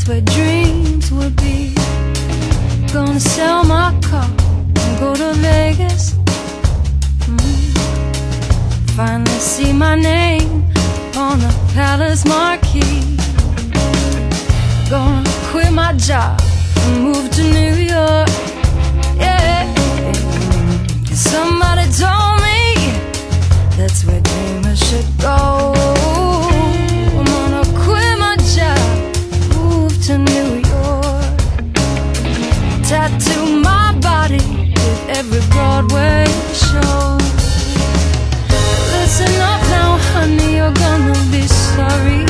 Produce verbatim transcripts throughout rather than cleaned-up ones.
that's where dreams would be. Gonna sell my car and go to Vegas. mm. Finally see my name on the palace marquee. Gonna quit my job and move to New York. Yeah, somebody told me that's where dreamers should go. I'm gonna quit my job, move to New York, tattoo my body with every Broadway show. Listen up now, honey, you're gonna be sorry.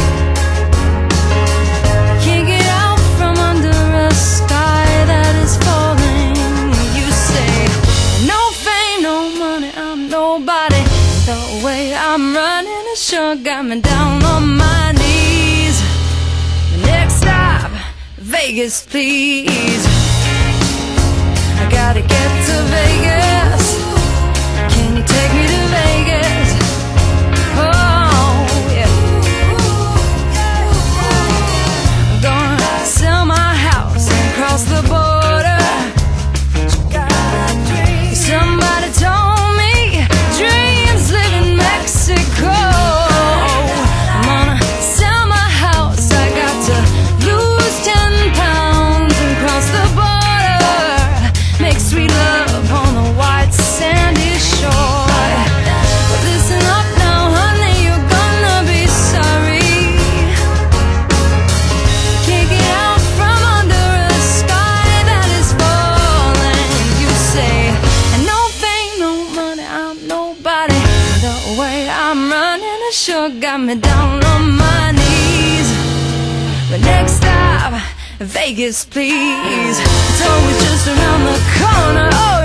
Can't get out from under a sky that is falling. You say, no fame, no money, I'm nobody. The way I'm running it sure got me down on my knees. The next stop, Vegas, please. I gotta get to Vegas. Can you take me to Vegas? Oh, yeah. I'm gonna sell my house and cross the border. Somebody told me dreams live in Mexico. I'm gonna sell my house. I got to lose ten pounds and cross the border. Make sweet love on the white sandy shore. But listen up now, honey, you're gonna be sorry. Can't get out from under a sky that is falling. You say, no fame, no money, I'm nobody. The way I'm running it sure got me down on my knees. But next stop, Vegas, please. It's always just around the corner. Oh,